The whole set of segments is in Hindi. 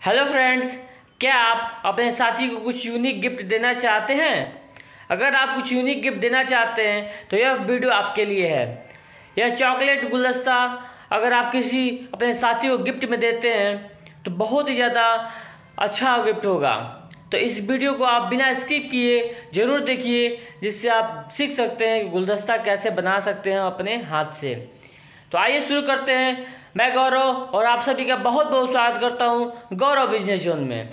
हेलो फ्रेंड्स, क्या आप अपने साथी को कुछ यूनिक गिफ्ट देना चाहते हैं? अगर आप कुछ यूनिक गिफ्ट देना चाहते हैं तो यह वीडियो आपके लिए है। यह चॉकलेट गुलदस्ता अगर आप किसी अपने साथी को गिफ्ट में देते हैं तो बहुत ही ज़्यादा अच्छा गिफ्ट होगा। तो इस वीडियो को आप बिना स्किप किए ज़रूर देखिए, जिससे आप सीख सकते हैं कि गुलदस्ता कैसे बना सकते हैं अपने हाथ से। तो आइए शुरू करते हैं। मैं गौरव और आप सभी का बहुत बहुत स्वागत करता हूं गौरव बिजनेस जोन में।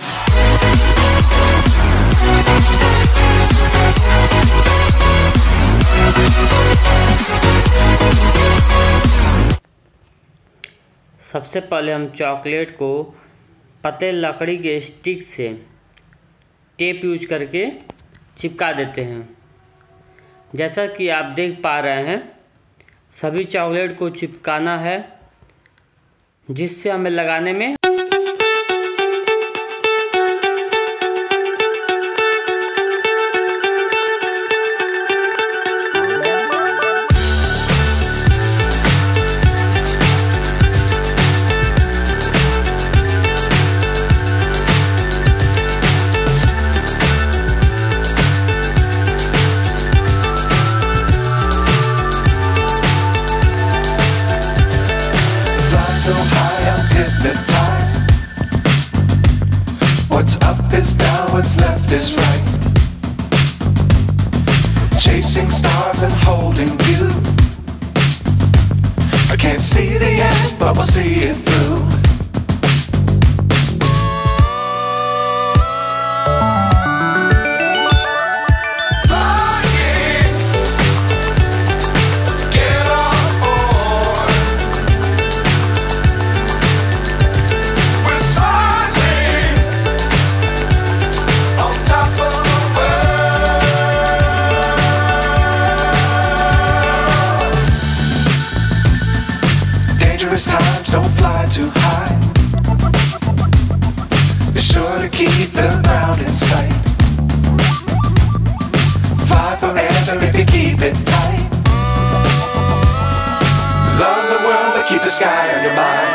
सबसे पहले हम चॉकलेट को पतले लकड़ी के स्टिक से टेप यूज करके चिपका देते हैं। जैसा कि आप देख पा रहे हैं, सभी चॉकलेट को चिपकाना है, जिससे हमें लगाने में so high, I'm hypnotized. What's up is down, what's left is right. Chasing stars and holding you. I can't see the end, but we'll see it through. Times don't fly too high. Be sure to keep the ground in sight. Fly forever if you keep it tight. Love the world but keep the sky on your mind.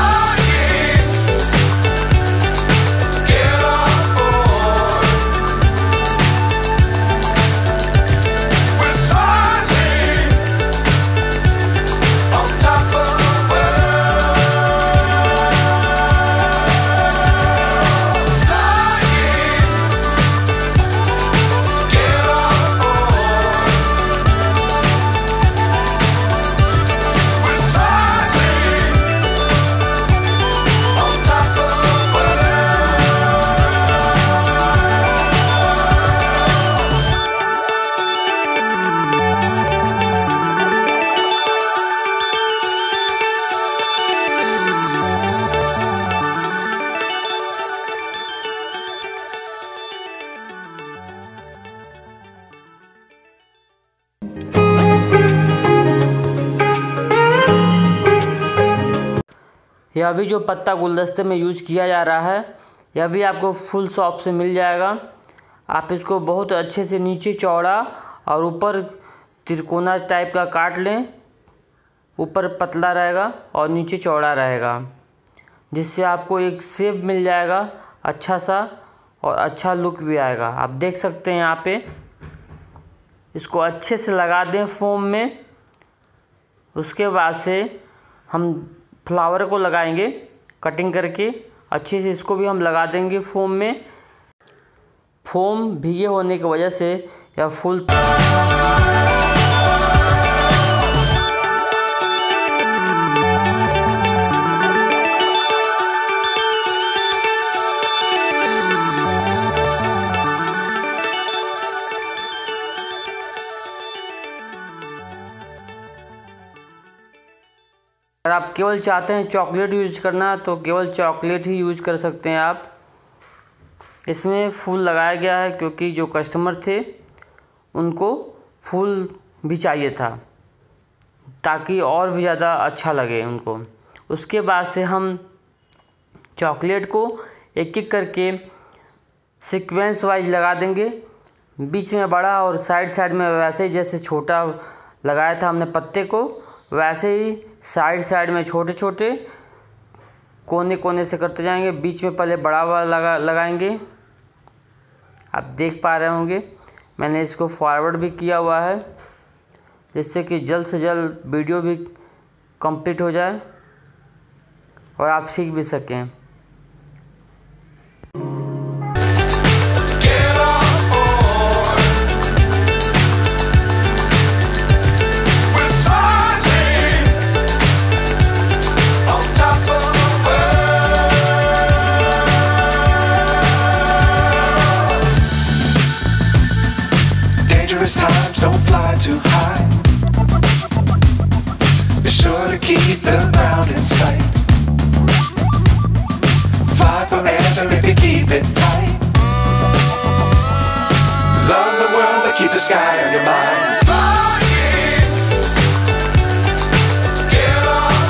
यह भी जो पत्ता गुलदस्ते में यूज किया जा रहा है, यह भी आपको फुल शॉप से मिल जाएगा। आप इसको बहुत अच्छे से नीचे चौड़ा और ऊपर त्रिकोना टाइप का काट लें। ऊपर पतला रहेगा और नीचे चौड़ा रहेगा, जिससे आपको एक शेप मिल जाएगा अच्छा सा और अच्छा लुक भी आएगा। आप देख सकते हैं यहाँ पे। इसको अच्छे से लगा दें फोम में। उसके बाद से हम फ्लावर को लगाएंगे कटिंग करके। अच्छे से इसको भी हम लगा देंगे फोम में। फोम भीगे होने की वजह से यह फूल अगर आप केवल चाहते हैं चॉकलेट यूज करना तो केवल चॉकलेट ही यूज कर सकते हैं आप। इसमें फूल लगाया गया है क्योंकि जो कस्टमर थे उनको फूल भी चाहिए था, ताकि और भी ज़्यादा अच्छा लगे उनको। उसके बाद से हम चॉकलेट को एक एक करके सीक्वेंस वाइज लगा देंगे। बीच में बड़ा और साइड साइड में वैसे ही जैसे छोटा लगाया था हमने पत्ते को, वैसे ही साइड साइड में छोटे छोटे कोने कोने से करते जाएंगे। बीच में पहले बड़ा वाला लगाएंगे। आप देख पा रहे होंगे मैंने इसको फॉरवर्ड भी किया हुआ है, जिससे कि जल्द से जल्द वीडियो भी कंप्लीट हो जाए और आप सीख भी सकें। Times don't fly too high. Be sure to keep the ground in sight. Fly forever if you keep it tight. Love the world but keep the sky on your mind. Flying, get on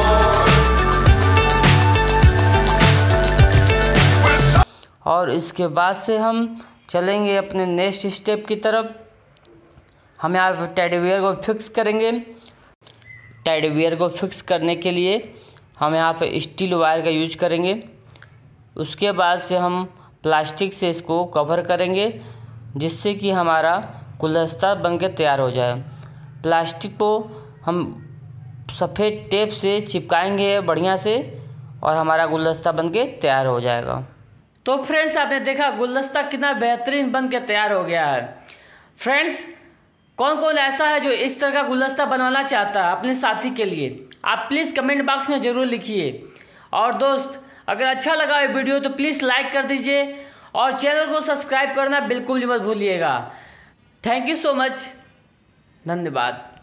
board. और इसके बाद से हम चलेंगे अपने नेक्स्ट स्टेप की तरफ। हम यहाँ पर टेडी बियर को फिक्स करेंगे। टेडी बियर को फिक्स करने के लिए हम यहाँ पे स्टील वायर का यूज करेंगे। उसके बाद से हम प्लास्टिक से इसको कवर करेंगे, जिससे कि हमारा गुलदस्ता बनके तैयार हो जाए। प्लास्टिक को हम सफ़ेद टेप से चिपकाएंगे बढ़िया से, और हमारा गुलदस्ता बनके तैयार हो जाएगा। तो फ्रेंड्स, आपने देखा गुलदस्ता कितना बेहतरीन बन के तैयार हो गया है। फ्रेंड्स, कौन कौन ऐसा है जो इस तरह का गुलदस्ता बनवाना चाहता है अपने साथी के लिए, आप प्लीज़ कमेंट बॉक्स में ज़रूर लिखिए। और दोस्त, अगर अच्छा लगा ये वीडियो तो प्लीज़ लाइक कर दीजिए और चैनल को सब्सक्राइब करना बिल्कुल भी मत भूलिएगा। Thank you so much. धन्यवाद।